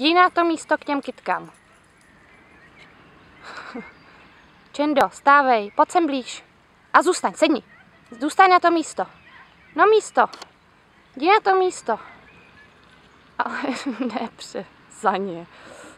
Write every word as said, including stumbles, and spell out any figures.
Jdi na to místo k těm kytkám. Čendo, stávej, pojď sem blíž. A zůstaň, sedni. Zůstaň na to místo. No místo. Jdi na to místo. Ale nepře za ně.